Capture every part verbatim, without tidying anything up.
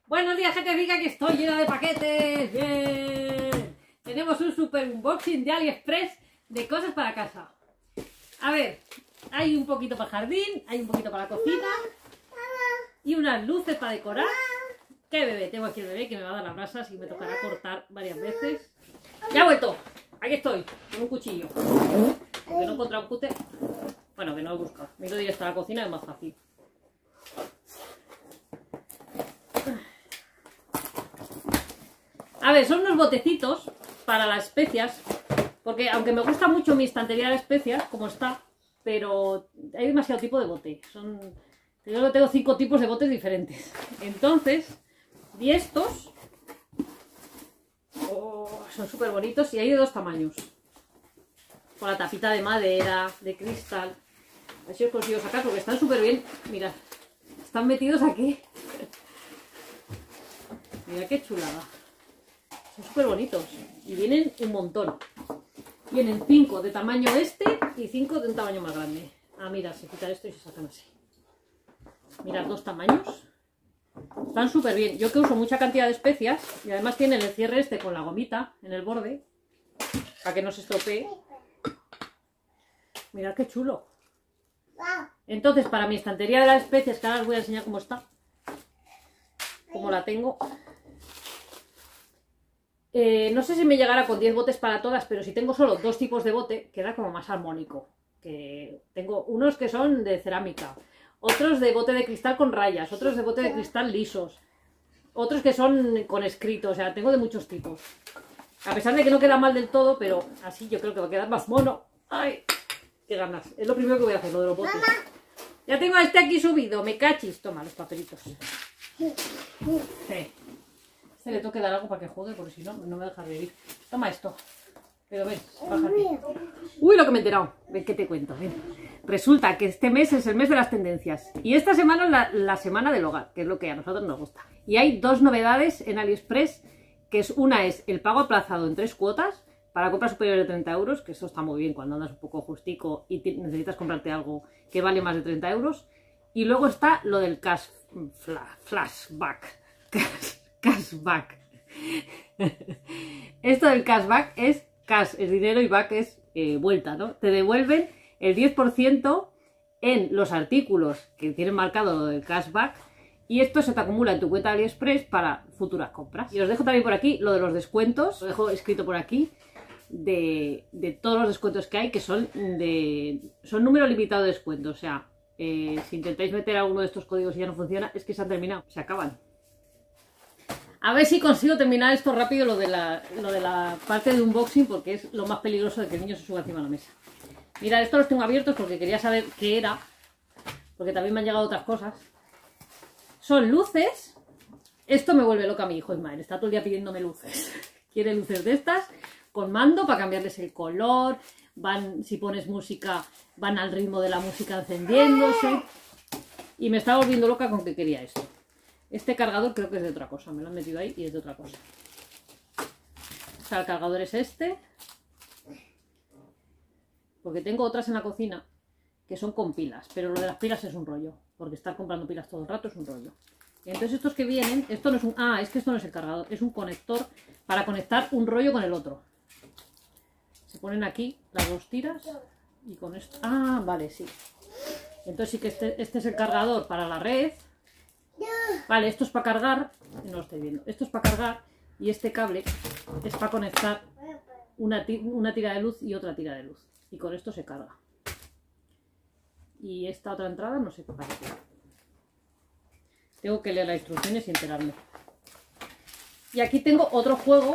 Buenos días, gente rica, que estoy llena de paquetes. ¡Bien! Tenemos un super unboxing de AliExpress de cosas para casa. A ver, hay un poquito para el jardín, hay un poquito para la cocina y unas luces para decorar. ¿Qué bebé? Tengo aquí el bebé que me va a dar las brasas y me tocará cortar varias veces. ¡Ya he vuelto! Aquí estoy, con un cuchillo. Porque no he encontrado un cúter. Bueno, que no lo he buscado. Me he ido directo a la cocina, es más fácil. A ver, son unos botecitos para las especias, porque aunque me gusta mucho mi estantería de especias, como está, pero hay demasiado tipo de bote. Son, yo tengo cinco tipos de botes diferentes. Entonces, y estos oh, son súper bonitos y hay de dos tamaños. Con la tapita de madera, de cristal. A ver si os consigo sacar porque están súper bien. Mirad, están metidos aquí. Mira qué chulada. Son súper bonitos y vienen un montón. Vienen cinco de tamaño este y cinco de un tamaño más grande. Ah, mira, se quita esto y se sacan así. Mirad, dos tamaños. Están súper bien. Yo que uso mucha cantidad de especias y además tienen el cierre este con la gomita en el borde para que no se estropee. Mirad qué chulo. Entonces, para mi estantería de las especias, que ahora os voy a enseñar cómo está, cómo la tengo. Eh, no sé si me llegará con diez botes para todas, pero si tengo solo dos tipos de bote, queda como más armónico. Que tengo unos que son de cerámica, otros de bote de cristal con rayas, otros de bote de cristal lisos, otros que son con escrito, o sea, tengo de muchos tipos. A pesar de que no queda mal del todo, pero así yo creo que va a quedar más mono. ¡Ay! ¡Qué ganas! Es lo primero que voy a hacer, lo de los botes. Ya tengo a este aquí subido, me cachis. Toma los papelitos. Sí. Este le tengo que dar algo para que juegue, porque si no, no me deja vivir. Toma esto. Pero ven, bájate. Uy, lo que me he enterado. Ven, ¿qué te cuento? Ven. Resulta que este mes es el mes de las tendencias. Y esta semana es la, la semana del hogar, que es lo que a nosotros nos gusta. Y hay dos novedades en AliExpress, que es una es el pago aplazado en tres cuotas, para compras superiores de treinta euros, que eso está muy bien cuando andas un poco justico y necesitas comprarte algo que vale más de treinta euros. Y luego está lo del cash flashback. Cashback. Esto del cashback es cash, es dinero, y back es eh, vuelta, ¿no? Te devuelven el diez por ciento en los artículos que tienen marcado lo del cashback y esto se te acumula en tu cuenta de AliExpress para futuras compras. Y os dejo también por aquí lo de los descuentos, lo dejo escrito por aquí, de, de todos los descuentos que hay, que son de son número limitado de descuentos, o sea, eh, si intentáis meter alguno de estos códigos y ya no funciona, es que se han terminado, se acaban. A ver si consigo terminar esto rápido, lo de, la, lo de la parte de unboxing, porque es lo más peligroso de que el niño se suba encima de la mesa. Mirad, estos los tengo abiertos porque quería saber qué era, porque también me han llegado otras cosas. Son luces. Esto me vuelve loca a mi hijo Ismael, está todo el día pidiéndome luces. Quiere luces de estas, con mando para cambiarles el color, van, si pones música, van al ritmo de la música encendiéndose. Y me estaba volviendo loca con que quería esto. Este cargador creo que es de otra cosa, me lo han metido ahí y es de otra cosa. O sea, el cargador es este. Porque tengo otras en la cocina que son con pilas, pero lo de las pilas es un rollo, porque estar comprando pilas todo el rato es un rollo. Y entonces estos que vienen, esto no es un... Ah, es que esto no es el cargador, es un conector para conectar un rollo con el otro. Se ponen aquí las dos tiras y con esto... Ah, vale, sí. Entonces sí que este, este es el cargador para la red. Vale, esto es para cargar, no lo estoy viendo, esto es para cargar y este cable es para conectar una, una tira de luz y otra tira de luz y con esto se carga. Y esta otra entrada no sé para qué. Tengo que leer las instrucciones y enterarme. Y aquí tengo otro juego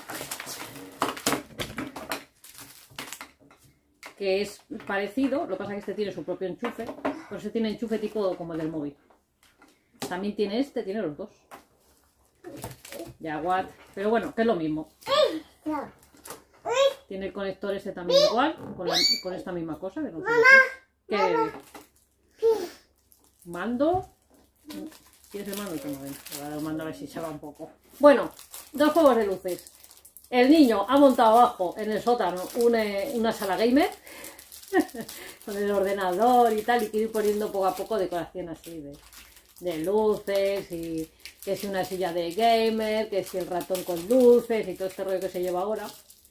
que es parecido, lo que pasa es que este tiene su propio enchufe, pero este tiene enchufe tipo como el del móvil. También tiene este, tiene los dos. Jaguar, pero bueno, que es lo mismo. Tiene el conector este también igual, con, la, con esta misma cosa. Que no sé qué. Mando. ¿Tienes el mando? Tengo, ven. Voy a dar el mando a ver si se va un poco. Bueno, dos juegos de luces. El niño ha montado abajo en el sótano una, una sala gamer. Con el ordenador y tal, y quiere ir poniendo poco a poco decoración así de, de luces y que si una silla de gamer, que si el ratón con luces y todo este rollo que se lleva ahora.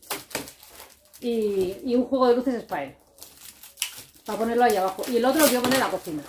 Y, y un juego de luces es para él, para ponerlo ahí abajo. Y el otro lo quiero poner en la cocina,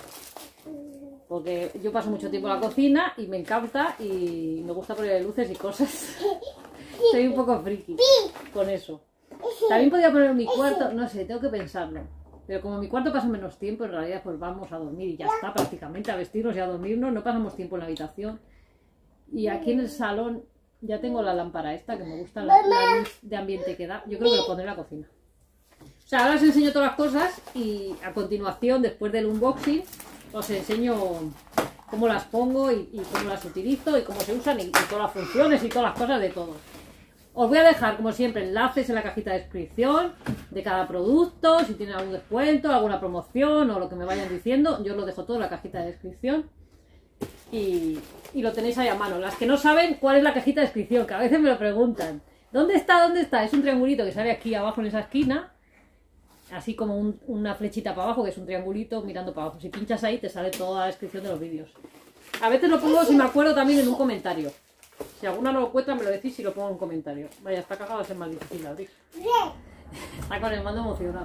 porque yo paso mucho tiempo en la cocina y me encanta y me gusta poner luces y cosas. Soy un poco friki con eso. También podría poner en mi cuarto, no sé, tengo que pensarlo. Pero como en mi cuarto pasa menos tiempo, en realidad pues vamos a dormir y ya está, prácticamente a vestirnos y a dormirnos, no pasamos tiempo en la habitación. Y aquí en el salón ya tengo la lámpara esta, que me gusta la, la luz de ambiente que da. Yo creo que lo pondré en la cocina. O sea, ahora os enseño todas las cosas y a continuación, después del unboxing, os enseño cómo las pongo y, y cómo las utilizo y cómo se usan y, y todas las funciones y todas las cosas de todo. Os voy a dejar, como siempre, enlaces en la cajita de descripción de cada producto, si tienen algún descuento, alguna promoción o lo que me vayan diciendo. Yo lo dejo todo en la cajita de descripción y, y lo tenéis ahí a mano. Las que no saben cuál es la cajita de descripción, que a veces me lo preguntan. ¿Dónde está? ¿Dónde está? Es un triangulito que sale aquí abajo en esa esquina, así como un, una flechita para abajo, que es un triangulito mirando para abajo. Si pinchas ahí te sale toda la descripción de los vídeos. A veces lo pongo, si me acuerdo, también en un comentario. Si alguna no lo encuentra, me lo decís y lo pongo en un comentario. Vaya, está cagado, va a ser más difícil de abrir. Está con el mando emocionado.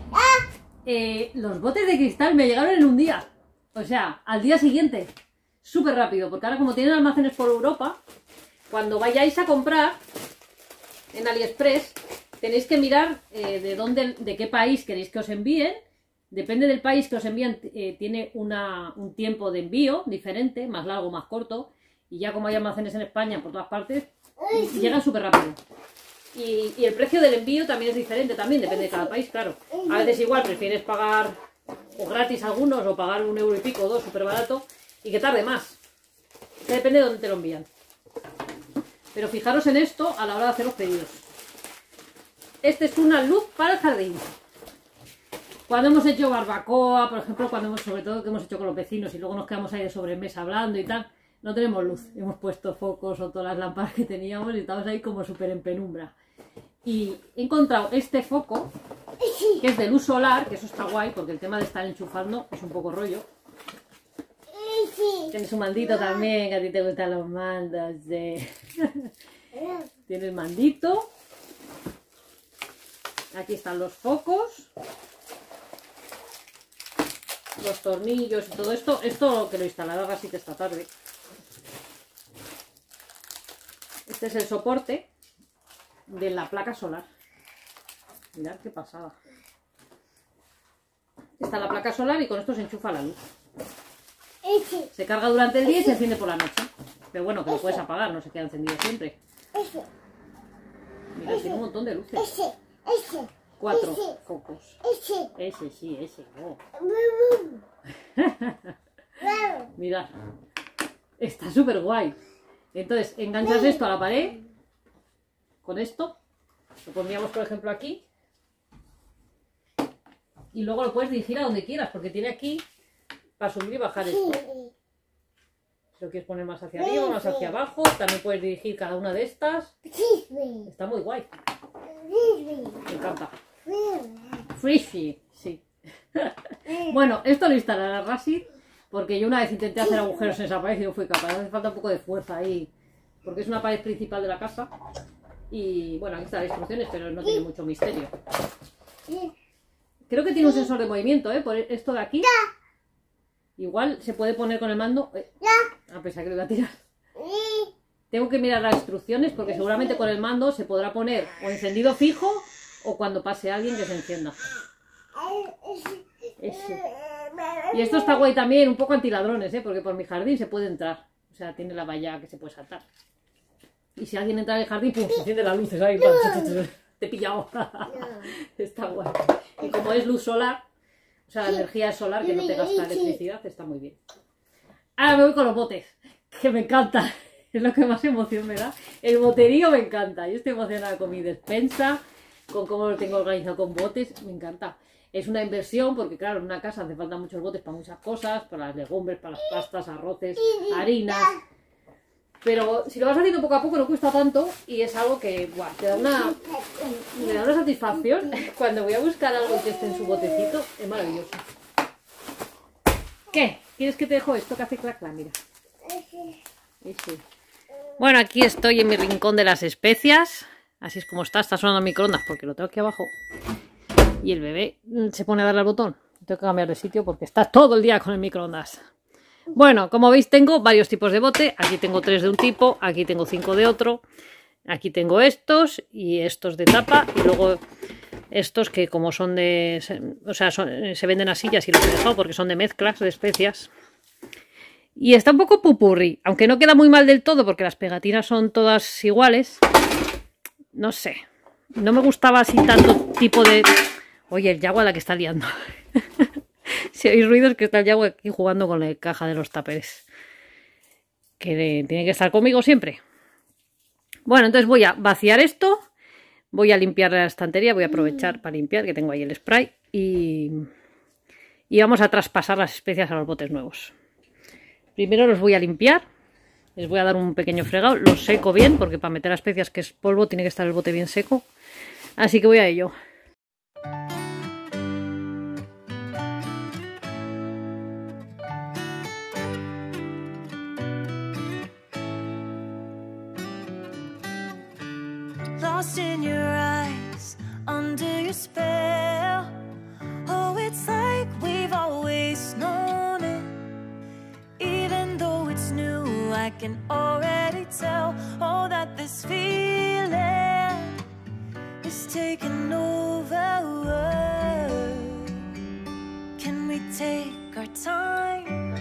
Eh, los botes de cristal me llegaron en un día. O sea, al día siguiente. Súper rápido, porque ahora como tienen almacenes por Europa, cuando vayáis a comprar en AliExpress, tenéis que mirar eh, de dónde, de qué país queréis que os envíen. Depende del país que os envían, eh, tiene una, un tiempo de envío diferente, más largo, más corto. Y ya como hay almacenes en España por todas partes, llegan súper rápido. Y, y el precio del envío también es diferente, también depende de cada país, claro. A veces igual prefieres pagar o gratis algunos o pagar un euro y pico o dos súper barato y que tarde más. Que depende de dónde te lo envían. Pero fijaros en esto a la hora de hacer los pedidos. Este es una luz para el jardín. Cuando hemos hecho barbacoa, por ejemplo, cuando hemos, sobre todo que hemos hecho con los vecinos y luego nos quedamos ahí de sobremesa hablando y tal, no tenemos luz. Hemos puesto focos o todas las lámparas que teníamos y estamos ahí como súper en penumbra. Y he encontrado este foco, que es de luz solar, que eso está guay, porque el tema de estar enchufando es un poco rollo. Tienes un mandito también, que a ti te gustan los mandos. De... Tienes mandito. Aquí están los focos. Los tornillos y todo esto. Esto que lo instalará así que esta tarde. Este es el soporte de la placa solar. Mirad qué pasada. Está la placa solar y con esto se enchufa la luz. Se carga durante el día y se enciende por la noche. Pero bueno, que lo puedes apagar, no se queda encendido siempre. Mira, tiene un montón de luces. Cuatro focos. Ese, sí, ese. Oh. Mirad. Está súper guay. Entonces, enganchas esto a la pared. Con esto. Lo pondríamos, por ejemplo, aquí. Y luego lo puedes dirigir a donde quieras, porque tiene aquí para subir y bajar esto. Si lo quieres poner más hacia arriba, más hacia abajo, también puedes dirigir cada una de estas. Está muy guay. Me encanta. Frishy, sí. Bueno, esto lo instalará Rasid, porque yo una vez intenté hacer agujeros en esa pared y no fui capaz. Hace falta un poco de fuerza ahí, porque es una pared principal de la casa. Y bueno, aquí están las instrucciones, pero no tiene mucho misterio. Creo que tiene un sensor de movimiento, ¿eh? Por esto de aquí. Igual se puede poner con el mando. Eh, a pesar que lo voy a tirar. Tengo que mirar las instrucciones porque seguramente con el mando se podrá poner o encendido fijo o cuando pase alguien que se encienda. Ese. Y esto está guay también, un poco antiladrones, ¿eh? Porque por mi jardín se puede entrar. O sea, tiene la valla que se puede saltar. Y si alguien entra en el jardín, ¡pum! Se enciende las luces ahí. Te he pillado. Está guay. Y como es luz solar, o sea, la energía es solar, que no te gasta electricidad, está muy bien. Ahora me voy con los botes, que me encanta. Es lo que más emoción me da. El boterío me encanta. Yo estoy emocionada con mi despensa, con cómo lo tengo organizado con botes. Me encanta. Es una inversión porque, claro, en una casa hace falta muchos botes para muchas cosas, para las legumbres, para las pastas, arroces, harinas. Pero si lo vas haciendo poco a poco no cuesta tanto y es algo que buah, te da una, me da una satisfacción. Cuando voy a buscar algo que esté en su botecito, es maravilloso. ¿Qué? ¿Quieres que te dejo esto que hace clac clac? Mira. Y sí. Bueno, aquí estoy en mi rincón de las especias. Así es como está, está sonando el microondas porque lo tengo aquí abajo. Y el bebé se pone a darle al botón. Tengo que cambiar de sitio porque está todo el día con el microondas. Bueno, como veis tengo varios tipos de bote. Aquí tengo tres de un tipo, aquí tengo cinco de otro. Aquí tengo estos y estos de tapa. Y luego estos que como son de... O sea, son, se venden así y así los he dejado porque son de mezclas de especias. Y está un poco pupurri, aunque no queda muy mal del todo porque las pegatinas son todas iguales. No sé, no me gustaba así tanto tipo de... Oye, el Yago la que está liando. Si oís ruidos que está el Yago aquí jugando con la caja de los taperes. Que tiene que estar conmigo siempre. Bueno, entonces voy a vaciar esto. Voy a limpiar la estantería, voy a aprovechar para limpiar, que tengo ahí el spray. Y, y vamos a traspasar las especias a los botes nuevos. Primero los voy a limpiar, les voy a dar un pequeño fregado, los seco bien, porque para meter las especias que es polvo tiene que estar el bote bien seco. Así que voy a ello. Lost in your eyes, under your spell. Oh, it's like we've always known it. Even though it's new, I can already tell. Oh, that this feeling is taking over. Can we take our time?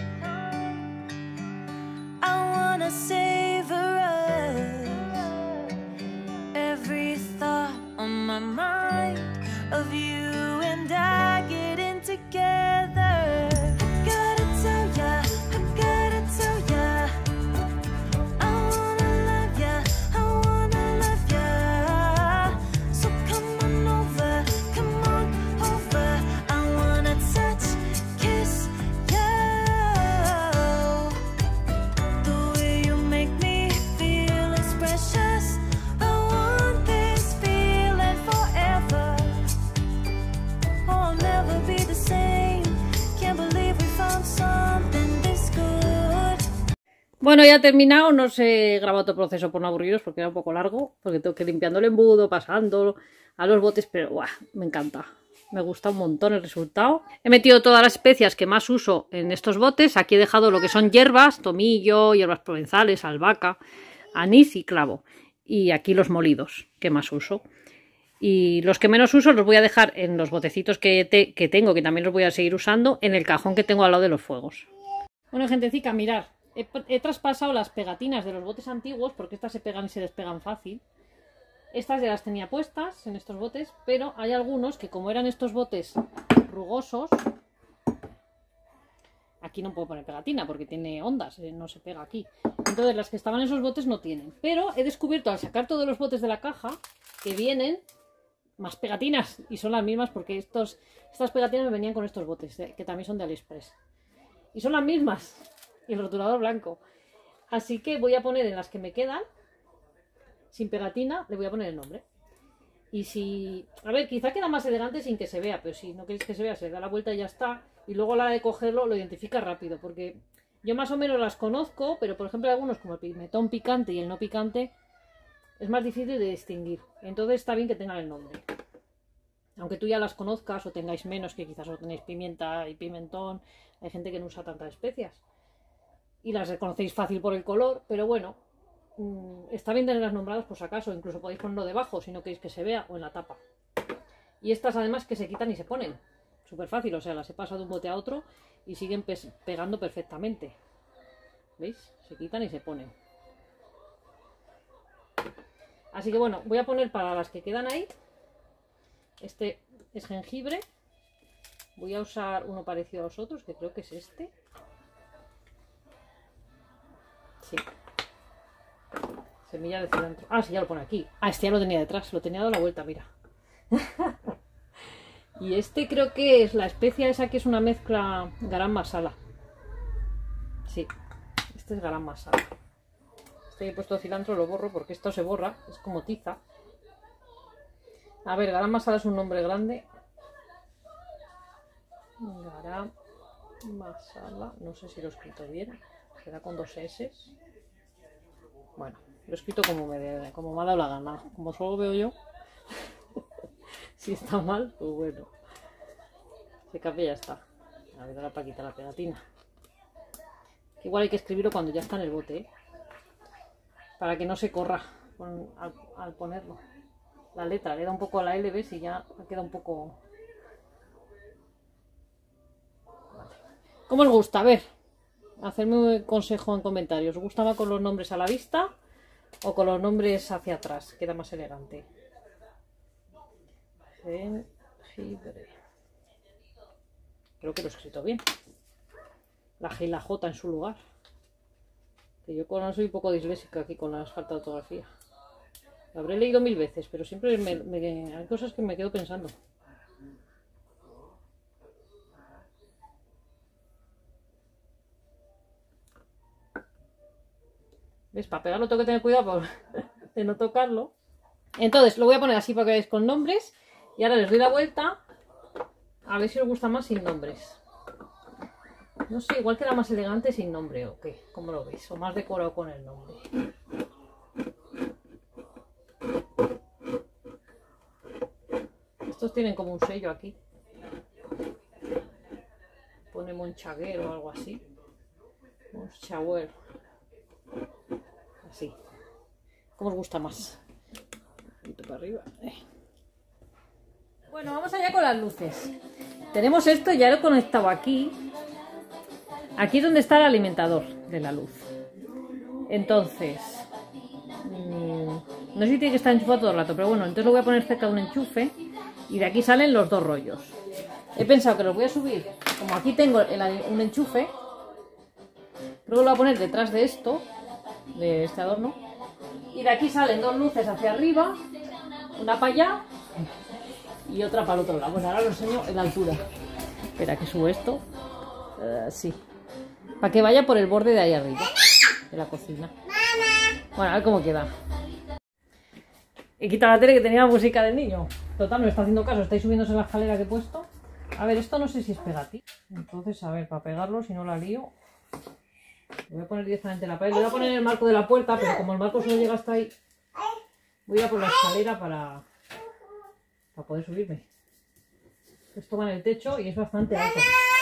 I wanna savor us. Every thought on my mind of you and I getting together. Gotta tell ya, I gotta tell ya, I wanna love ya, I wanna love ya. So come on over, come on over. I wanna touch, kiss you. The way you make me feel is precious. I want this feeling forever. Oh, I'll never be the same. Can't believe we found something this good. Bueno, ya he terminado, no os he grabado todo el proceso por no aburriros porque era un poco largo, porque tengo que ir limpiando el embudo, pasando a los botes, pero ¡buah! Me encanta. Me gusta un montón el resultado. He metido todas las especias que más uso en estos botes. Aquí he dejado lo que son hierbas, tomillo, hierbas provenzales, albahaca, anís y clavo. Y aquí los molidos que más uso. Y los que menos uso los voy a dejar en los botecitos que, te, que tengo, que también los voy a seguir usando, en el cajón que tengo al lado de los fuegos. Bueno, gentecica, mirad. He, he traspasado las pegatinas de los botes antiguos, porque estas se pegan y se despegan fácil. Estas ya las tenía puestas en estos botes, pero hay algunos que como eran estos botes rugosos, aquí no puedo poner pegatina porque tiene ondas, eh, no se pega aquí. Entonces las que estaban en esos botes no tienen. Pero he descubierto al sacar todos los botes de la caja que vienen más pegatinas y son las mismas porque estos, estas pegatinas me venían con estos botes, eh, que también son de AliExpress. Y son las mismas. Y el rotulador blanco. Así que voy a poner en las que me quedan, sin pegatina, le voy a poner el nombre. Y si... A ver, quizá queda más elegante sin que se vea, pero si no queréis que se vea, se le da la vuelta y ya está. Y luego a la hora de cogerlo lo identifica rápido, porque yo más o menos las conozco, pero por ejemplo algunos como el pimentón picante y el no picante es más difícil de distinguir. Entonces está bien que tengan el nombre. Aunque tú ya las conozcas o tengáis menos, que quizás solo tenéis pimienta y pimentón, hay gente que no usa tantas especias. Y las reconocéis fácil por el color, pero bueno, mmm, está bien tenerlas nombradas por si acaso, incluso podéis ponerlo debajo si no queréis que se vea o en la tapa. Y estas además que se quitan y se ponen, súper fácil, o sea, las he pasado de un bote a otro y siguen pe pegando perfectamente. ¿Veis? Se quitan y se ponen. Así que bueno, voy a poner para las que quedan ahí, este es jengibre, voy a usar uno parecido a los otros, que creo que es este. Sí. Semilla de cilantro. Ah, sí, ya lo pone aquí. Ah, este ya lo tenía detrás. Lo tenía dado la vuelta, mira. Y este creo que es la especia esa que es una mezcla garam masala. Sí, este es garam masala. Este he puesto cilantro, lo borro porque esto se borra. Es como tiza. A ver, garam masala es un nombre grande. Garam masala. No sé si lo he escrito bien. Será con dos S. Bueno, lo he escrito como me, como me ha dado la gana. Como solo veo yo. Si está mal, pues bueno. Se cambia y ya está. A ver, ahora para quitar la pegatina. Igual hay que escribirlo cuando ya está en el bote, ¿eh? Para que no se corra con, al, al ponerlo. La letra le da un poco a la L, ¿ves? Y ya queda un poco... Vale. ¿Cómo os gusta? A ver, hacedme un consejo en comentarios. ¿Os gusta más con los nombres a la vista o con los nombres hacia atrás? Queda más elegante. Jengibre. Creo que lo he escrito bien. La G y la J en su lugar. Que yo con soy un poco disléxica aquí con las faltas de ortografía. Lo habré leído mil veces, pero siempre me, me, hay cosas que me quedo pensando. ¿Ves? Para pegarlo tengo que tener cuidado por, de no tocarlo. Entonces lo voy a poner así para que veáis con nombres. Y ahora les doy la vuelta. A ver si os gusta más sin nombres. No sé, igual queda más elegante sin nombre o qué. ¿Cómo lo veis? O más decorado con el nombre. Estos tienen como un sello aquí. Pone Monchaguer o algo así. Monchaguer. Así. ¿Cómo os gusta más? Un poquito para arriba. Bueno, vamos allá con las luces. Tenemos esto, ya lo he conectado aquí. Aquí es donde está el alimentador de la luz. Entonces, mmm, no sé si tiene que estar enchufado todo el rato, pero bueno, entonces lo voy a poner cerca de un enchufe y de aquí salen los dos rollos. He pensado que los voy a subir, como aquí tengo el, un enchufe, creo que lo voy a poner detrás de esto, de este adorno, y de aquí salen dos luces hacia arriba, una para allá y otra para el otro lado. Bueno, ahora lo enseño en la altura. Espera que subo esto. Uh, sí. Para que vaya por el borde de ahí arriba, de la cocina. Bueno, a ver cómo queda. He quitado la tele que tenía la música del niño. Total, no me está haciendo caso. Estáis subiéndose la escalera que he puesto. A ver, esto no sé si es pegativo. Entonces, a ver, para pegarlo, si no la lío. Voy a poner directamente la pared. Le voy a poner en el marco de la puerta, pero como el marco solo llega hasta ahí, voy a ir por la escalera para, para poder subirme. Esto va en el techo y es bastante alto.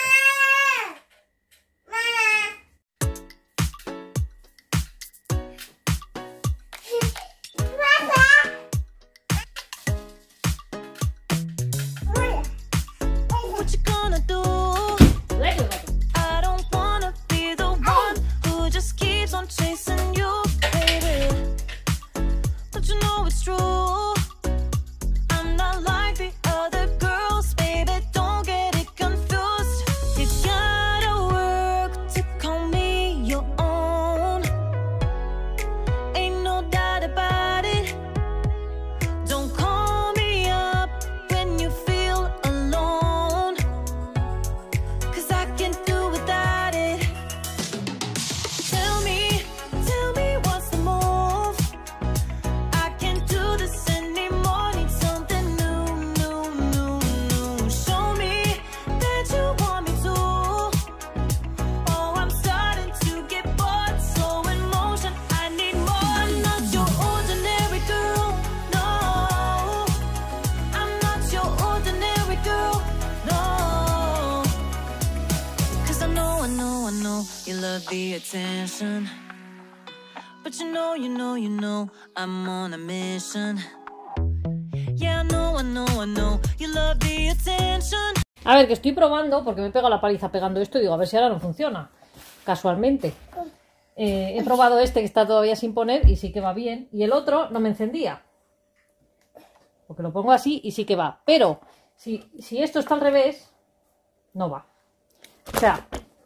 The attention, but you know, you know, you know, I'm on a mission. Yeah, I know, I know, I know, you love the attention. A ver, que estoy probando porque me he pegado la paliza pegando esto y digo, a ver si ahora no funciona. Casualmente. Eh, he probado este que está todavía sin poner y sí que va bien. Y el otro no me encendía. Porque lo pongo así y sí que va. Pero si, si esto está al revés, no va. O sea...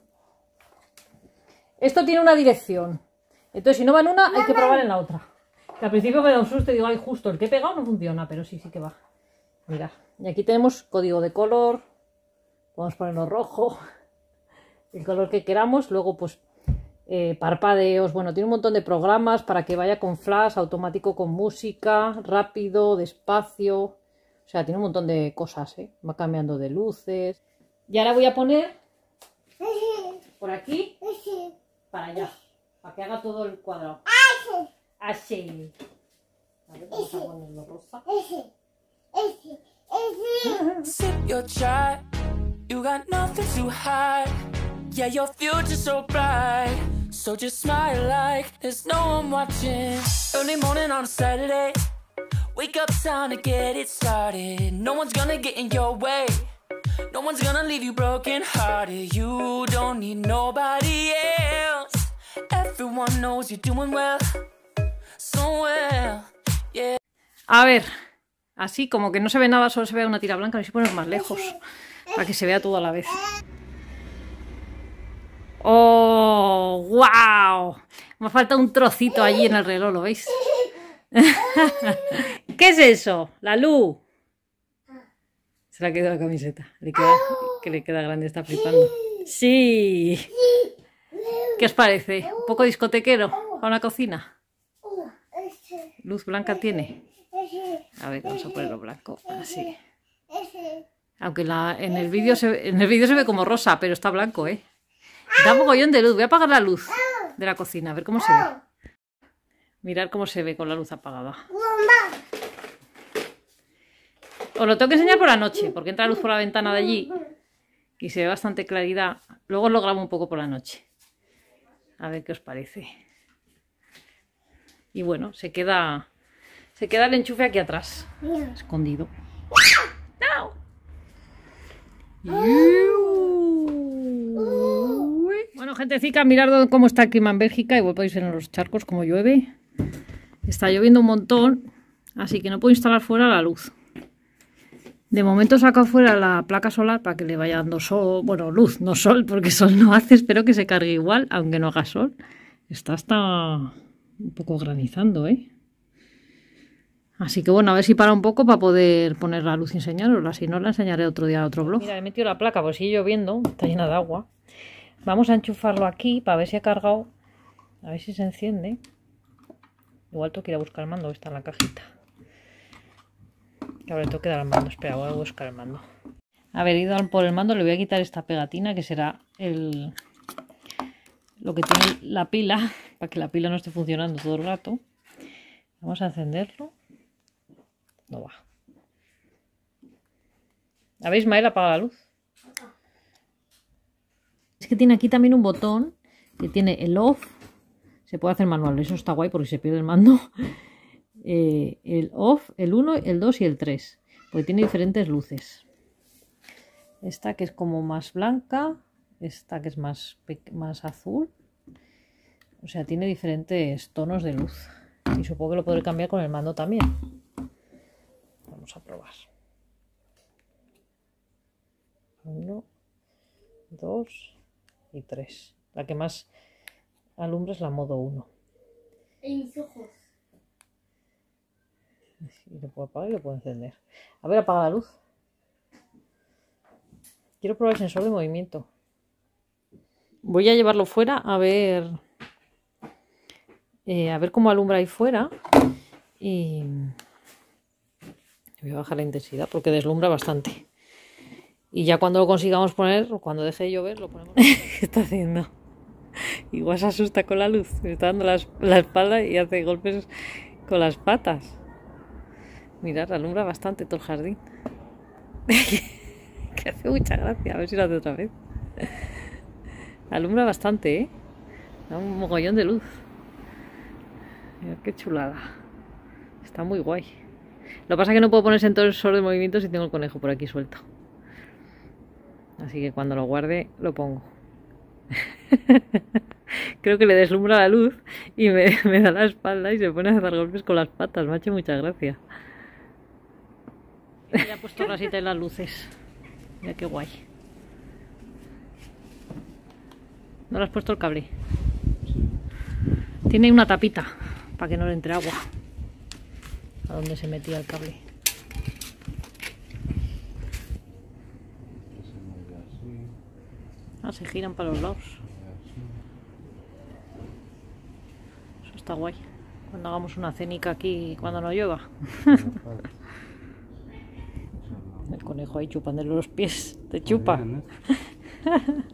Esto tiene una dirección. Entonces, si no va en una, hay que probar en la otra. Que al principio me da un susto y digo, ay, justo, el que he pegado no funciona, pero sí, sí que va. Mirad. Y aquí tenemos código de color. Podemos ponerlo rojo. El color que queramos. Luego, pues, eh, parpadeos. Bueno, tiene un montón de programas para que vaya con flash, automático con música, rápido, despacio. O sea, tiene un montón de cosas, ¿eh? Va cambiando de luces. Y ahora voy a poner por aquí... para allá, para que haga todo el cuadrado. Así. A ver, vamos a ponerlo rosa. Sip your chai, you got nothing to hide. Yeah, your future's so bright, so just smile like there's no one watching. Early morning on a Saturday, wake up time to get it started. No one's gonna get in your way, no one's gonna leave you broken hearted. You don't need nobody else, everyone knows you're doing well, so well, yeah. A ver, así como que no se ve nada, solo se ve una tira blanca. A ver si pones más lejos, para que se vea todo a la vez. ¡Oh! ¡Wow! Me falta un trocito allí en el reloj, ¿lo veis? ¿Qué es eso? La luz. Se le ha quedado la camiseta. Le queda, que le queda grande, está flipando. ¡Sí! ¿Qué os parece? ¿Un poco discotequero para una cocina? ¿Luz blanca tiene? A ver, vamos a ponerlo blanco. Así. Aunque la, en el vídeo se, en el vídeo se ve como rosa, pero está blanco, ¿eh? Da un mogollón de luz. Voy a apagar la luz de la cocina, a ver cómo se ve. Mirad cómo se ve con la luz apagada. Os lo tengo que enseñar por la noche, porque entra luz por la ventana de allí y se ve bastante claridad. Luego os lo grabo un poco por la noche. A ver qué os parece. Y bueno, se queda, se queda el enchufe aquí atrás, escondido. ¡No! Bueno, gentecica, mirad cómo está el clima en Bélgica. Igual podéis ver en los charcos como llueve. Está lloviendo un montón, así que no puedo instalar fuera la luz. De momento saco fuera la placa solar para que le vaya dando sol, bueno, luz, no sol, porque sol no hace. Espero que se cargue igual, aunque no haga sol. Está hasta un poco granizando, ¿eh? Así que bueno, a ver si para un poco para poder poner la luz y enseñarosla. Si no, la enseñaré otro día a otro blog. Mira, he metido la placa porque sigue lloviendo, está llena de agua. Vamos a enchufarlo aquí para ver si ha cargado. A ver si se enciende. Igual tengo que ir a buscar el mando, está en la cajita. Que ahora tengo que dar el mando. Espera, voy a buscar el mando. A ver, he ido por el mando, le voy a quitar esta pegatina que será el lo que tiene la pila, para que la pila no esté funcionando todo el rato. Vamos a encenderlo. No va. ¿Habéis, Mael, apaga la luz? Es que tiene aquí también un botón que tiene el off. Se puede hacer manual, eso está guay porque se pierde el mando. Eh, el off, el uno, el dos y el tres. Porque tiene diferentes luces. Esta que es como más blanca. Esta que es más, más azul. O sea, tiene diferentes tonos de luz. Y supongo que lo podré cambiar con el mando también. Vamos a probar. Uno, dos y tres. La que más alumbra es la modo uno. En mis ojos. Y lo puedo apagar y lo puedo encender. A ver, apaga la luz. Quiero probar el sensor de movimiento. Voy a llevarlo fuera a ver... Eh, a ver cómo alumbra ahí fuera. Y... voy a bajar la intensidad porque deslumbra bastante. Y ya cuando lo consigamos poner, cuando deje de llover, lo ponemos. ¿Qué está haciendo? Igual se asusta con la luz. Me está dando la, la espalda y hace golpes con las patas. Mirad, alumbra bastante todo el jardín. Que hace mucha gracia. A ver si lo hace otra vez. Alumbra bastante, ¿eh? Da un mogollón de luz. Mirad qué chulada. Está muy guay. Lo que pasa es que no puedo poner sensor de movimiento si tengo el conejo por aquí suelto. Así que cuando lo guarde, lo pongo. Creo que le deslumbra la luz y me, me da la espalda y se pone a dar golpes con las patas. Me ha hecho mucha gracia. Ya he puesto rasita en las luces. Mira qué guay. ¿No le has puesto el cable? Tiene una tapita para que no le entre agua. ¿A dónde se metía el cable? Ah, se giran para los lados. Eso está guay. Cuando hagamos una cenica aquí, cuando no llueva. El conejo ahí chupándole los pies. ¿Te chupa?